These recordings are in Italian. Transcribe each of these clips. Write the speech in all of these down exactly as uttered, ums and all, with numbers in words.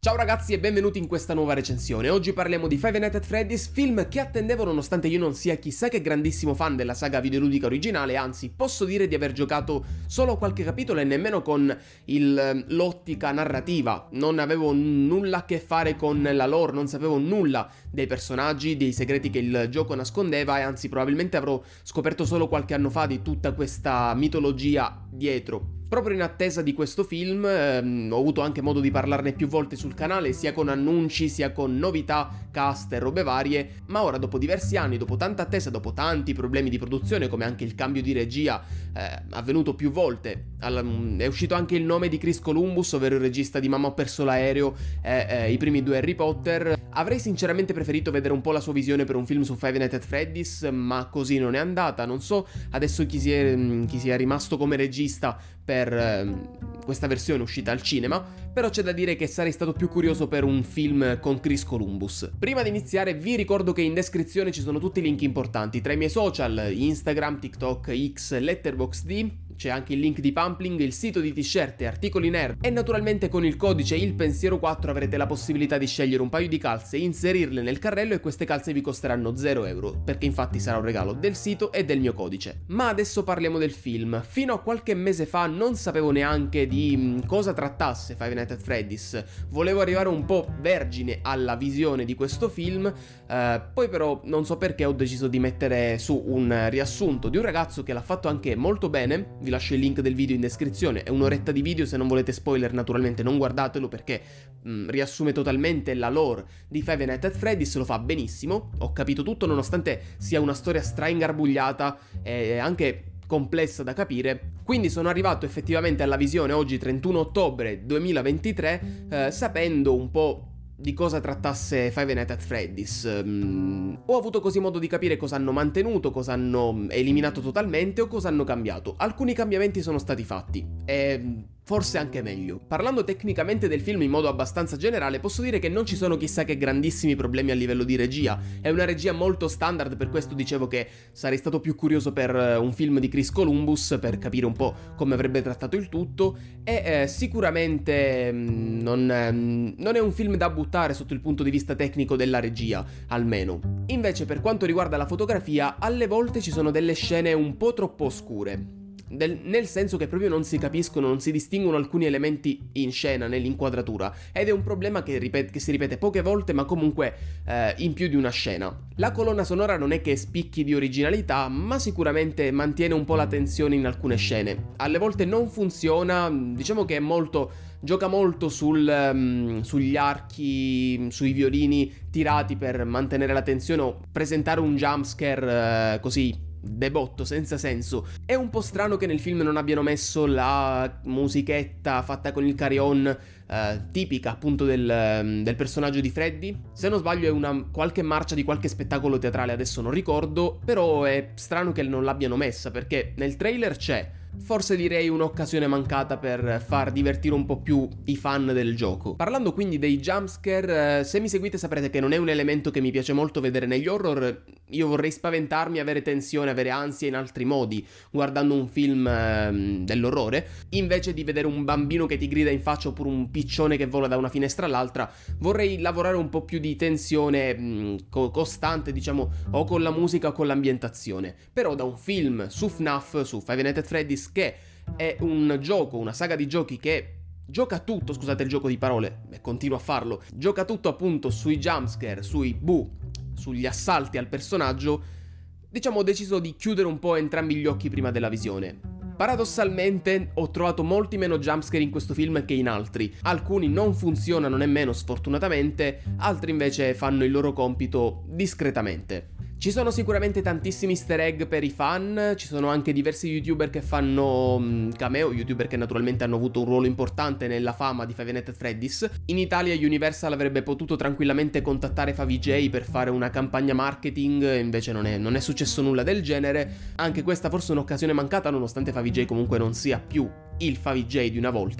Ciao ragazzi e benvenuti in questa nuova recensione. Oggi parliamo di Five Nights at Freddy's, film che attendevo nonostante io non sia chissà che grandissimo fan della saga videoludica originale, anzi posso dire di aver giocato solo qualche capitolo e nemmeno con il, l'ottica narrativa. Non avevo nulla a che fare con la lore, non sapevo nulla dei personaggi, dei segreti che il gioco nascondeva e anzi probabilmente avrò scoperto solo qualche anno fa di tutta questa mitologia dietro. Proprio in attesa di questo film ehm, ho avuto anche modo di parlarne più volte sul canale, sia con annunci, sia con novità, cast e robe varie, ma ora dopo diversi anni, dopo tanta attesa, dopo tanti problemi di produzione, come anche il cambio di regia eh, avvenuto più volte, al, è uscito anche il nome di Chris Columbus, ovvero il regista di Mamma ho perso l'aereo e eh, i primi due Harry Potter. Avrei sinceramente preferito vedere un po' la sua visione per un film su Five Nights at Freddy's, ma così non è andata. Non so adesso chi sia, chi sia rimasto come regista per eh, questa versione uscita al cinema, però c'è da dire che sarei stato più curioso per un film con Chris Columbus. Prima di iniziare vi ricordo che in descrizione ci sono tutti i link importanti tra i miei social, Instagram, TikTok, X, Letterboxd. C'è anche il link di Pumpling, il sito di t-shirt e articoli nerd e naturalmente con il codice il pensiero quattro avrete la possibilità di scegliere un paio di calze, inserirle nel carrello e queste calze vi costeranno zero euro, perché infatti sarà un regalo del sito e del mio codice. Ma adesso parliamo del film. Fino a qualche mese fa non sapevo neanche di mh, cosa trattasse Five Nights at Freddy's, volevo arrivare un po' vergine alla visione di questo film, eh, poi però non so perché ho deciso di mettere su un riassunto di un ragazzo che l'ha fatto anche molto bene. Vi lascio il link del video in descrizione, è un'oretta di video, se non volete spoiler naturalmente non guardatelo perché mh, riassume totalmente la lore di Five Nights at Freddy's, lo fa benissimo, ho capito tutto nonostante sia una storia straingarbugliata e anche complessa da capire, quindi sono arrivato effettivamente alla visione oggi trentuno ottobre duemilaventitré eh, sapendo un po' di cosa trattasse Five Nights at Freddy's. Um, ho avuto così modo di capire cosa hanno mantenuto, cosa hanno eliminato totalmente o cosa hanno cambiato. Alcuni cambiamenti sono stati fatti e forse anche meglio. Parlando tecnicamente del film in modo abbastanza generale, posso dire che non ci sono chissà che grandissimi problemi a livello di regia. È una regia molto standard, per questo dicevo che sarei stato più curioso per un film di Chris Columbus, per capire un po' come avrebbe trattato il tutto. E eh, sicuramente mh, non, eh, non è un film da buttare sotto il punto di vista tecnico della regia, almeno. Invece per quanto riguarda la fotografia, alle volte ci sono delle scene un po' troppo oscure. Del, nel senso che proprio non si capiscono, non si distinguono alcuni elementi in scena, nell'inquadratura, ed è un problema che, ripet- che si ripete poche volte ma comunque eh, in più di una scena. La colonna sonora non è che spicchi di originalità, ma sicuramente mantiene un po' la tensione in alcune scene. Alle volte non funziona, diciamo che è molto, gioca molto sul, um, sugli archi, sui violini tirati per mantenere la tensione o presentare un jumpscare uh, così debotto, senza senso. È un po' strano che nel film non abbiano messo la musichetta fatta con il carillon eh, tipica appunto del, del personaggio di Freddy. Se non sbaglio è una qualche marcia di qualche spettacolo teatrale, adesso non ricordo, però è strano che non l'abbiano messa perché nel trailer c'è. Forse direi un'occasione mancata per far divertire un po' più i fan del gioco. Parlando quindi dei jumpscare, eh, se mi seguite saprete che non è un elemento che mi piace molto vedere negli horror. Io vorrei spaventarmi, avere tensione, avere ansia in altri modi guardando un film eh, dell'orrore, invece di vedere un bambino che ti grida in faccia oppure un piccione che vola da una finestra all'altra. Vorrei lavorare un po' più di tensione mh, co- costante, diciamo, o con la musica o con l'ambientazione. Però da un film su F NAF, su Five Nights at Freddy's, che è un gioco, una saga di giochi che gioca tutto, scusate il gioco di parole, e continua a farlo, gioca tutto appunto sui jumpscare, sui boo, sugli assalti al personaggio, diciamo ho deciso di chiudere un po' entrambi gli occhi prima della visione. Paradossalmente ho trovato molti meno jumpscare in questo film che in altri. Alcuni non funzionano nemmeno sfortunatamente, altri invece fanno il loro compito discretamente. Ci sono sicuramente tantissimi easter egg per i fan, ci sono anche diversi youtuber che fanno um, cameo, youtuber che naturalmente hanno avuto un ruolo importante nella fama di Five Nights at Freddy's. In Italia Universal avrebbe potuto tranquillamente contattare Favij per fare una campagna marketing, invece non è, non è successo nulla del genere. Anche questa forse è un'occasione mancata, nonostante Favij comunque non sia più il Favij di una volta.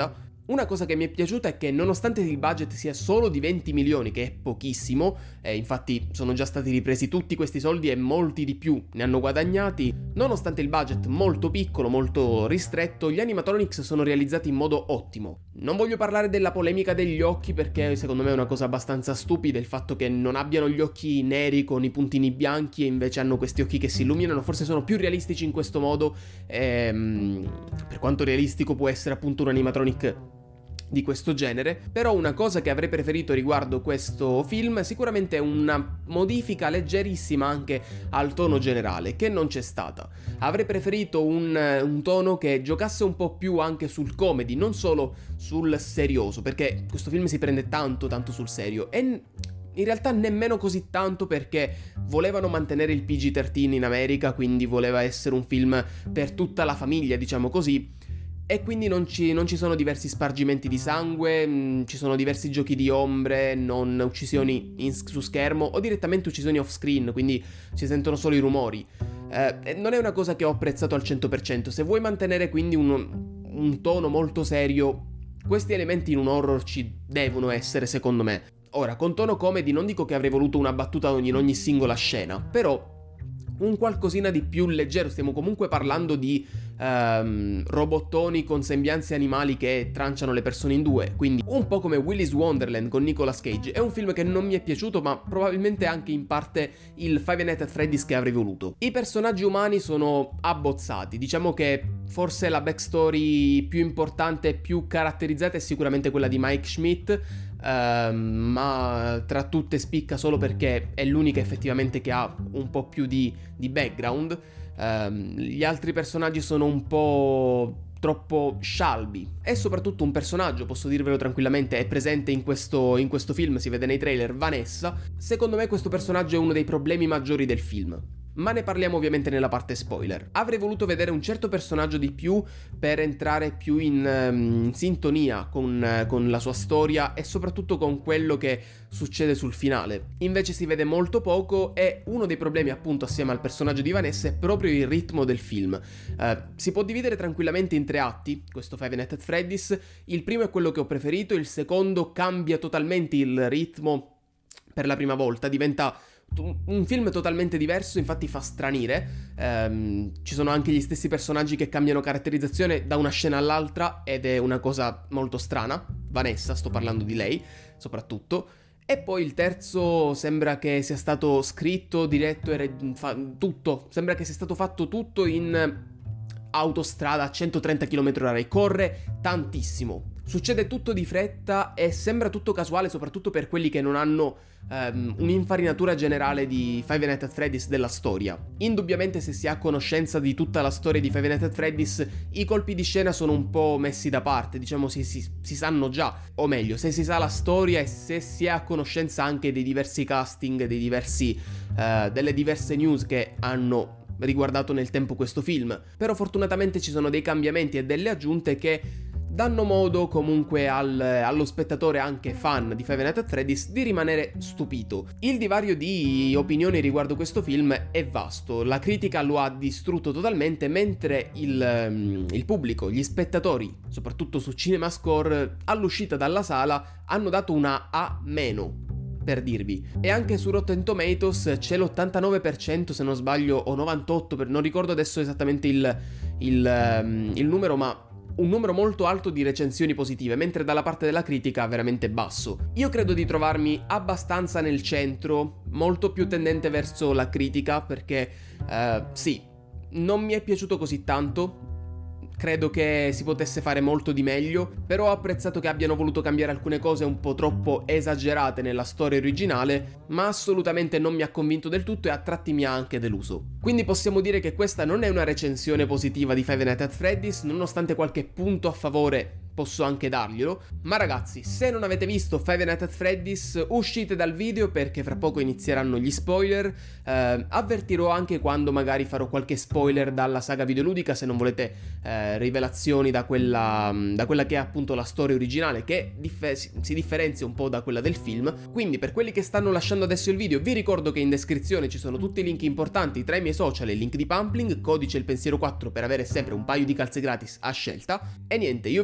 Una cosa che mi è piaciuta è che nonostante il budget sia solo di venti milioni, che è pochissimo, e infatti sono già stati ripresi tutti questi soldi e molti di più ne hanno guadagnati, nonostante il budget molto piccolo, molto ristretto, gli animatronics sono realizzati in modo ottimo. Non voglio parlare della polemica degli occhi perché secondo me è una cosa abbastanza stupida il fatto che non abbiano gli occhi neri con i puntini bianchi e invece hanno questi occhi che si illuminano, forse sono più realistici in questo modo, ehm, per quanto realistico può essere appunto un animatronic di questo genere. Però una cosa che avrei preferito riguardo questo film sicuramente è una modifica leggerissima anche al tono generale, che non c'è stata. Avrei preferito un, un tono che giocasse un po' più anche sul comedy, non solo sul serioso, perché questo film si prende tanto tanto sul serio e in realtà nemmeno così tanto, perché volevano mantenere il P G tredici in America, quindi voleva essere un film per tutta la famiglia, diciamo così. E quindi non ci, non ci sono diversi spargimenti di sangue, mh, ci sono diversi giochi di ombre, non uccisioni in, su schermo o direttamente uccisioni off screen, quindi si sentono solo i rumori. Eh, non è una cosa che ho apprezzato al cento per cento. Se vuoi mantenere quindi un, un tono molto serio, questi elementi in un horror ci devono essere, secondo me. Ora, con tono comedy non dico che avrei voluto una battuta in ogni singola scena, però un qualcosina di più leggero. Stiamo comunque parlando di um, robottoni con sembianze animali che tranciano le persone in due, quindi un po' come Willy's Wonderland con Nicolas Cage. È un film che non mi è piaciuto, ma probabilmente anche in parte il Five Nights at Freddy's che avrei voluto. I personaggi umani sono abbozzati, diciamo che forse la backstory più importante e più caratterizzata è sicuramente quella di Mike Schmidt, Uh, ma tra tutte spicca solo perché è l'unica effettivamente che ha un po' più di, di background. Uh, gli altri personaggi sono un po' troppo scialbi, e soprattutto un personaggio, posso dirvelo tranquillamente, è presente in questo, in questo film, si vede nei trailer, Vanessa. Secondo me questo personaggio è uno dei problemi maggiori del film, ma ne parliamo ovviamente nella parte spoiler. Avrei voluto vedere un certo personaggio di più per entrare più in, um, in sintonia con, uh, con la sua storia e soprattutto con quello che succede sul finale. Invece si vede molto poco, e uno dei problemi appunto assieme al personaggio di Vanessa è proprio il ritmo del film. Uh, si può dividere tranquillamente in tre atti, questo Five Nights at Freddy's. Il primo è quello che ho preferito, il secondo cambia totalmente il ritmo per la prima volta, diventa un film totalmente diverso, infatti fa stranire. ehm, ci sono anche gli stessi personaggi che cambiano caratterizzazione da una scena all'altra ed è una cosa molto strana. Vanessa, sto parlando di lei soprattutto. E poi il terzo sembra che sia stato scritto, diretto e re- fa- tutto, sembra che sia stato fatto tutto in autostrada a centotrenta chilometri orari, corre tantissimo. Succede tutto di fretta e sembra tutto casuale, soprattutto per quelli che non hanno um, un'infarinatura generale di Five Nights at Freddy's della storia. Indubbiamente, se si ha conoscenza di tutta la storia di Five Nights at Freddy's, i colpi di scena sono un po' messi da parte, diciamo si, si, si sanno già, o meglio, se si sa la storia e se si è a conoscenza anche dei diversi casting, dei diversi, uh, delle diverse news che hanno riguardato nel tempo questo film. Però fortunatamente ci sono dei cambiamenti e delle aggiunte che danno modo comunque al, allo spettatore, anche fan di Five Nights at Freddy's, di rimanere stupito. Il divario di opinioni riguardo questo film è vasto, la critica lo ha distrutto totalmente, mentre il, il pubblico, gli spettatori, soprattutto su CinemaScore, all'uscita dalla sala hanno dato una A meno, per dirvi. E anche su Rotten Tomatoes c'è l'ottantanove per cento, se non sbaglio, o novantotto per cento, non ricordo adesso esattamente il, il, um, il numero, ma un numero molto alto di recensioni positive, mentre dalla parte della critica veramente basso. Io credo di trovarmi abbastanza nel centro, molto più tendente verso la critica, perché uh, sì, non mi è piaciuto così tanto. Credo che si potesse fare molto di meglio, però ho apprezzato che abbiano voluto cambiare alcune cose un po' troppo esagerate nella storia originale, ma assolutamente non mi ha convinto del tutto e a tratti mi ha anche deluso. Quindi possiamo dire che questa non è una recensione positiva di Five Nights at Freddy's, nonostante qualche punto a favore posso anche darglielo. Ma ragazzi, se non avete visto Five Nights at Freddy's, uscite dal video perché fra poco inizieranno gli spoiler. eh, avvertirò anche quando magari farò qualche spoiler dalla saga videoludica, se non volete eh, rivelazioni da quella, da quella che è appunto la storia originale, che dif- si differenzia un po' da quella del film. Quindi per quelli che stanno lasciando adesso il video, vi ricordo che in descrizione ci sono tutti i link importanti tra i miei social e il link di Pumpling, codice il pensiero quattro per avere sempre un paio di calze gratis a scelta. E niente, io vi saluto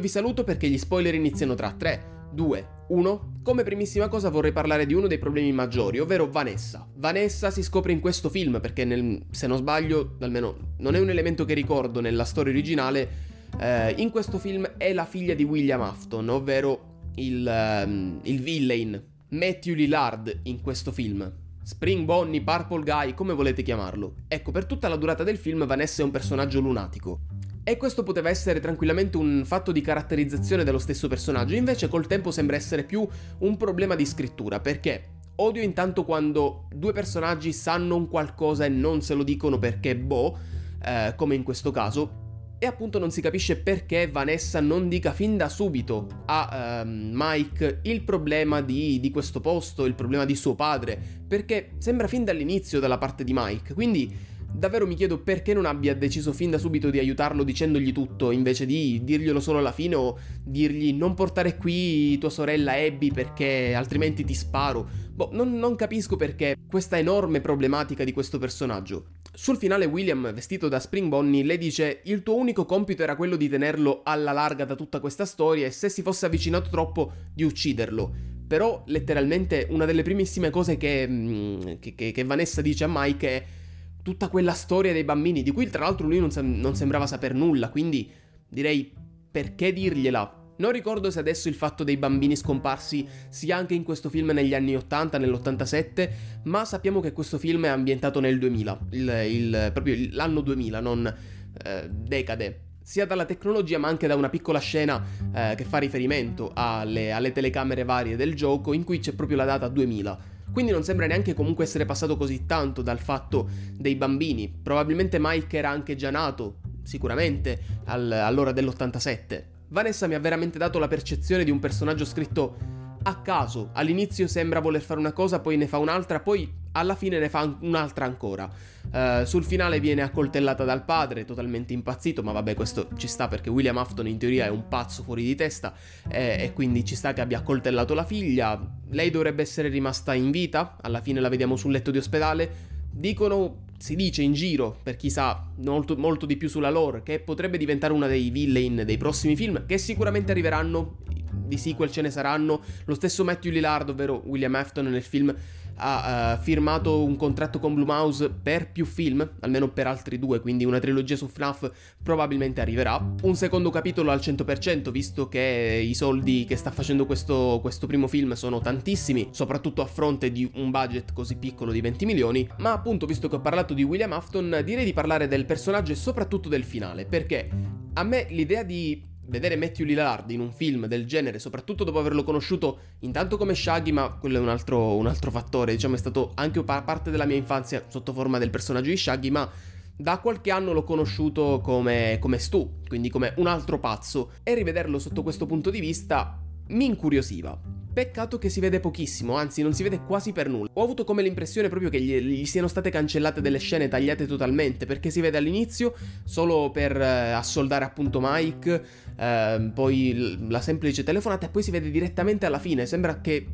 perché gli spoiler iniziano tra tre, due, uno. Come primissima cosa vorrei parlare di uno dei problemi maggiori, ovvero Vanessa. Vanessa si scopre in questo film perché, nel, se non sbaglio, almeno non è un elemento che ricordo nella storia originale, eh, in questo film è la figlia di William Afton, ovvero il, um, il villain, Matthew Lillard in questo film. Spring Bonnie, Purple Guy, come volete chiamarlo. Ecco, per tutta la durata del film Vanessa è un personaggio lunatico. E questo poteva essere tranquillamente un fatto di caratterizzazione dello stesso personaggio, invece col tempo sembra essere più un problema di scrittura, perché odio intanto quando due personaggi sanno un qualcosa e non se lo dicono perché boh, eh, come in questo caso, e appunto non si capisce perché Vanessa non dica fin da subito a um, Mike il problema di, di questo posto, il problema di suo padre, perché sembra fin dall'inizio dalla parte di Mike, quindi davvero mi chiedo perché non abbia deciso fin da subito di aiutarlo dicendogli tutto, invece di dirglielo solo alla fine o dirgli non portare qui tua sorella Abby perché altrimenti ti sparo. Boh, non, non capisco perché questa enorme problematica di questo personaggio. Sul finale William, vestito da Spring Bonnie, le dice il tuo unico compito era quello di tenerlo alla larga da tutta questa storia e se si fosse avvicinato troppo di ucciderlo. Però letteralmente una delle primissime cose che, mm, che, che, che Vanessa dice a Mike è tutta quella storia dei bambini, di cui tra l'altro lui non, sem- non sembrava saper nulla, quindi direi perché dirgliela? Non ricordo se adesso il fatto dei bambini scomparsi sia anche in questo film negli anni ottanta, nell'ottantasette, ma sappiamo che questo film è ambientato nel duemila, il, il, proprio l'anno duemila, non eh, decade, sia dalla tecnologia ma anche da una piccola scena eh, che fa riferimento alle, alle telecamere varie del gioco in cui c'è proprio la data duemila. Quindi non sembra neanche comunque essere passato così tanto dal fatto dei bambini. Probabilmente Mike era anche già nato, sicuramente, al, all'ora dell'ottantasette. Vanessa mi ha veramente dato la percezione di un personaggio scritto a caso. All'inizio sembra voler fare una cosa, poi ne fa un'altra, poi alla fine ne fa un'altra ancora. Uh, sul finale viene accoltellata dal padre, totalmente impazzito, ma vabbè, questo ci sta perché William Afton in teoria è un pazzo fuori di testa eh, e quindi ci sta che abbia accoltellato la figlia. Lei dovrebbe essere rimasta in vita, alla fine la vediamo sul letto di ospedale. Dicono, si dice in giro, per chi sa molto, molto di più sulla lore, che potrebbe diventare una dei villain dei prossimi film, che sicuramente arriveranno, di sequel ce ne saranno. Lo stesso Matthew Lillard, ovvero William Afton nel film, ha uh, firmato un contratto con Blumhouse per più film, almeno per altri due, quindi una trilogia su F NAF probabilmente arriverà. Un secondo capitolo al cento per cento, visto che i soldi che sta facendo questo, questo primo film sono tantissimi, soprattutto a fronte di un budget così piccolo di venti milioni. Ma appunto, visto che ho parlato di William Afton, direi di parlare del personaggio e soprattutto del finale, perché a me l'idea di vedere Matthew Lillard in un film del genere, soprattutto dopo averlo conosciuto intanto come Shaggy, ma quello è un altro, un altro fattore, diciamo è stato anche parte della mia infanzia sotto forma del personaggio di Shaggy, ma da qualche anno l'ho conosciuto come, come Stu, quindi come un altro pazzo, e rivederlo sotto questo punto di vista mi incuriosiva. Peccato che si vede pochissimo, anzi non si vede quasi per nulla. Ho avuto come l'impressione proprio che gli, gli siano state cancellate delle scene tagliate totalmente, perché si vede all'inizio solo per eh, assoldare appunto Mike, eh, poi l- la semplice telefonata e poi si vede direttamente alla fine. Sembra che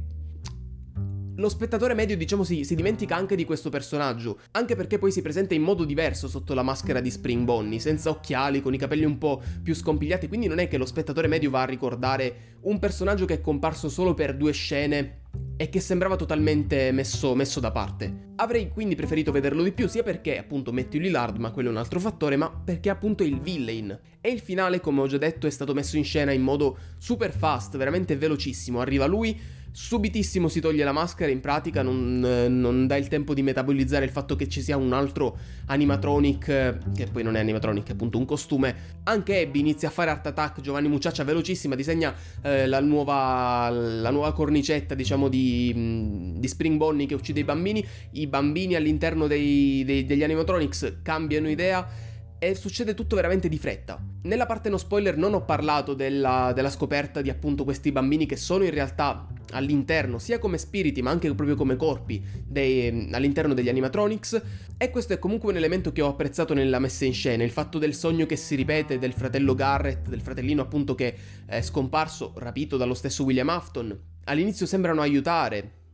lo spettatore medio, diciamo, si, si dimentica anche di questo personaggio, anche perché poi si presenta in modo diverso sotto la maschera di Spring Bonnie, senza occhiali, con i capelli un po' più scompigliati, quindi non è che lo spettatore medio va a ricordare un personaggio che è comparso solo per due scene e che sembrava totalmente messo, messo da parte. Avrei quindi preferito vederlo di più, sia perché appunto Matthew Lillard, ma quello è un altro fattore, ma perché appunto è il villain. E il finale, come ho già detto, è stato messo in scena in modo super fast, veramente velocissimo. Arriva lui, subitissimo si toglie la maschera, in pratica non, non dà il tempo di metabolizzare il fatto che ci sia un altro animatronic, che poi non è animatronic, è appunto un costume. Anche Abby inizia a fare Art Attack, Giovanni Mucciaccia velocissima, disegna eh, la, nuova, la nuova cornicetta, diciamo, di, di Spring Bonnie che uccide i bambini. I bambini all'interno dei, dei, degli animatronics cambiano idea e succede tutto veramente di fretta. Nella parte no spoiler non ho parlato della, della scoperta di appunto questi bambini che sono in realtà all'interno, sia come spiriti ma anche proprio come corpi dei, all'interno degli animatronics, e questo è comunque un elemento che ho apprezzato nella messa in scena, il fatto del sogno che si ripete del fratello Garrett, del fratellino appunto che è scomparso, rapito dallo stesso William Afton. All'inizio sembrano aiutare,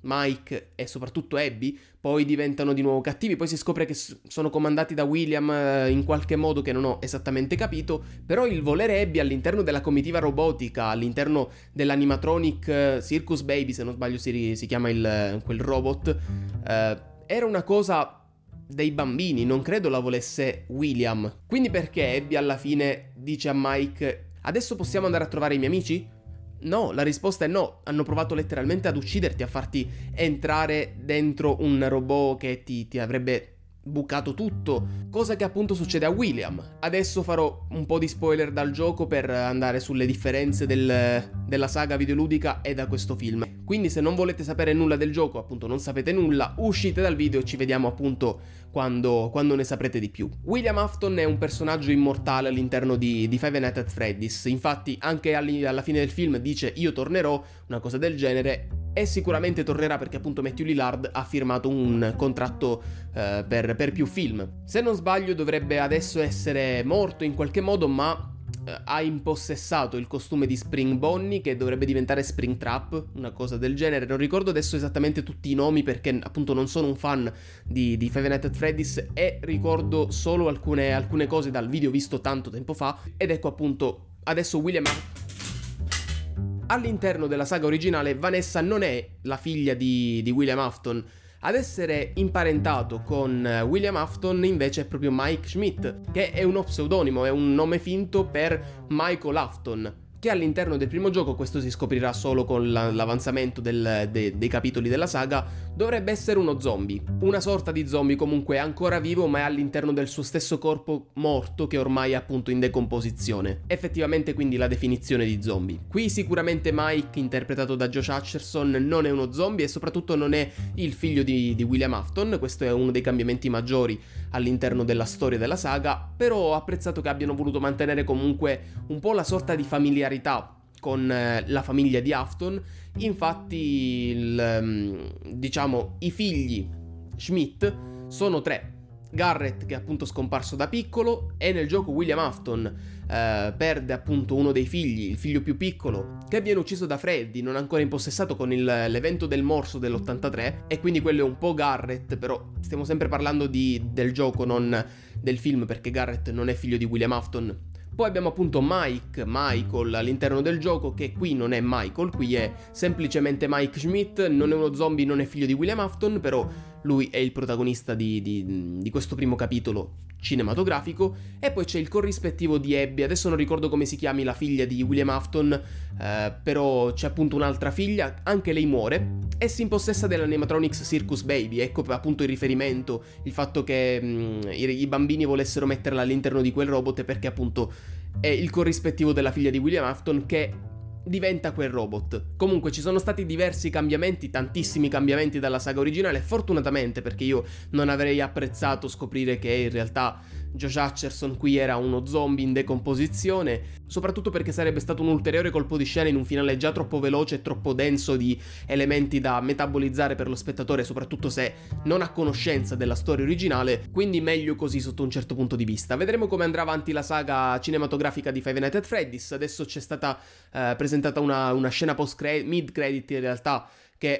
Mike e soprattutto Abby, poi diventano di nuovo cattivi, poi si scopre che sono comandati da William eh, in qualche modo che non ho esattamente capito, però il volere Abby all'interno della comitiva robotica, all'interno dell'animatronic eh, Circus Baby, se non sbaglio si, si chiama il, quel robot, eh, era una cosa dei bambini, non credo la volesse William. Quindi perché Abby alla fine dice a Mike: adesso possiamo andare a trovare i miei amici? No, la risposta è no, hanno provato letteralmente ad ucciderti, a farti entrare dentro un robot che ti, ti avrebbe bucato tutto, cosa che appunto succede a William. Adesso farò un po' di spoiler dal gioco per andare sulle differenze del, della saga videoludica e da questo film. Quindi se non volete sapere nulla del gioco, appunto non sapete nulla, uscite dal video e ci vediamo appunto quando, quando ne saprete di più. William Afton è un personaggio immortale all'interno di, di Five Nights at Freddy's, infatti anche alla fine del film dice io tornerò, una cosa del genere, e sicuramente tornerà perché appunto Matthew Lillard ha firmato un contratto eh, per, per più film. Se non sbaglio dovrebbe adesso essere morto in qualche modo, ma eh, ha impossessato il costume di Spring Bonnie che dovrebbe diventare Spring Trap, una cosa del genere. Non ricordo adesso esattamente tutti i nomi perché appunto non sono un fan di, di Five Nights at Freddy's e ricordo solo alcune, alcune cose dal video visto tanto tempo fa. Ed ecco appunto adesso William... All'interno della saga originale Vanessa non è la figlia di, di William Afton. Ad essere imparentato con William Afton invece è proprio Mike Schmidt, che è uno pseudonimo, è un nome finto per Michael Afton, che all'interno del primo gioco, questo si scoprirà solo con la, l'avanzamento del, de, dei capitoli della saga, dovrebbe essere uno zombie, una sorta di zombie comunque ancora vivo ma è all'interno del suo stesso corpo morto che ormai è appunto in decomposizione. Effettivamente quindi la definizione di zombie. Qui sicuramente Mike, interpretato da Josh Hutcherson, non è uno zombie e soprattutto non è il figlio di, di William Afton, questo è uno dei cambiamenti maggiori all'interno della storia della saga, però ho apprezzato che abbiano voluto mantenere comunque un po' la sorta di familiarità con eh, la famiglia di Afton. Infatti il, diciamo i figli Schmidt sono tre: Garrett, che è appunto scomparso da piccolo, e nel gioco William Afton eh, perde appunto uno dei figli, il figlio più piccolo, che viene ucciso da Freddy, non ancora impossessato con il, l'evento del morso dell'ottantatré, e quindi quello è un po' Garrett, però stiamo sempre parlando di, del gioco, non del film, perché Garrett non è figlio di William Afton. Poi abbiamo appunto Mike, Michael all'interno del gioco, che qui non è Michael, qui è semplicemente Mike Schmidt, non è uno zombie, non è figlio di William Afton, però lui è il protagonista di, di, di questo primo capitolo cinematografico. E poi c'è il corrispettivo di Abby, adesso non ricordo come si chiami la figlia di William Afton, eh, però c'è appunto un'altra figlia, anche lei muore e si impossessa dell'animatronics Circus Baby. Ecco appunto il riferimento, il fatto che mh, i, i bambini volessero metterla all'interno di quel robot perché appunto è il corrispettivo della figlia di William Afton che diventa quel robot. Comunque ci sono stati diversi cambiamenti, tantissimi cambiamenti dalla saga originale, fortunatamente, perché io non avrei apprezzato scoprire che in realtà Josh Hutcherson qui era uno zombie in decomposizione, soprattutto perché sarebbe stato un ulteriore colpo di scena in un finale già troppo veloce e troppo denso di elementi da metabolizzare per lo spettatore, soprattutto se non ha conoscenza della storia originale, quindi meglio così sotto un certo punto di vista. Vedremo come andrà avanti la saga cinematografica di Five Nights at Freddy's. Adesso c'è stata eh, presentata una, una scena post-credit, mid-credit in realtà, che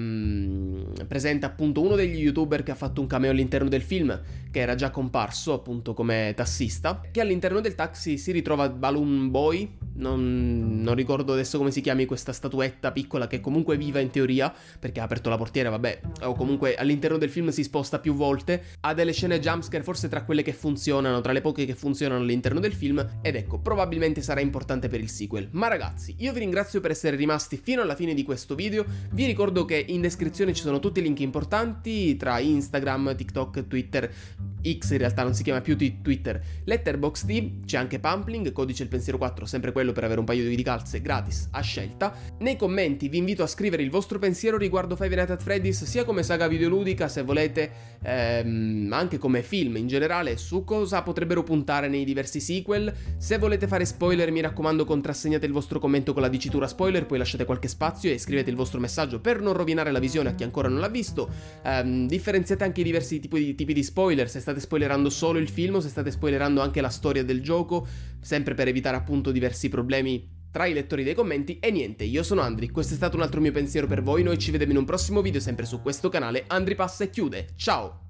ehm, presenta appunto uno degli youtuber che ha fatto un cameo all'interno del film, che era già comparso appunto come tassista, che all'interno del taxi si ritrova Balloon Boy, non, non ricordo adesso come si chiami questa statuetta piccola che comunque è viva in teoria perché ha aperto la portiera, vabbè, o comunque all'interno del film si sposta più volte, ha delle scene jumpscare forse tra quelle che funzionano, tra le poche che funzionano all'interno del film, ed ecco, probabilmente sarà importante per il sequel. Ma ragazzi, io vi ringrazio per essere rimasti fino alla fine di questo video. Vi ricordo che in descrizione ci sono tutti i link importanti tra Instagram, TikTok, Twitter, X in realtà non si chiama più Twitter, Letterboxd, c'è anche Pumpling, codice il pensiero quattro, sempre quello per avere un paio di calze gratis a scelta. Nei commenti vi invito a scrivere il vostro pensiero riguardo Five Nights at Freddy's, sia come saga videoludica se volete, ehm, ma anche come film in generale, su cosa potrebbero puntare nei diversi sequel. Se volete fare spoiler, mi raccomando, contrassegnate il vostro commento con la dicitura spoiler, poi lasciate qualche spazio e scrivete il vostro messaggio per non rovinare la visione a chi ancora non l'ha visto. Ehm, differenziate anche i diversi tipi di, tipi di spoiler, se state spoilerando solo il film o se state spoilerando anche la storia del gioco, sempre per evitare appunto diversi problemi tra i lettori dei commenti. E niente, io sono Andri, questo è stato un altro mio pensiero per voi, noi ci vediamo in un prossimo video sempre su questo canale. Andri passa e chiude, ciao!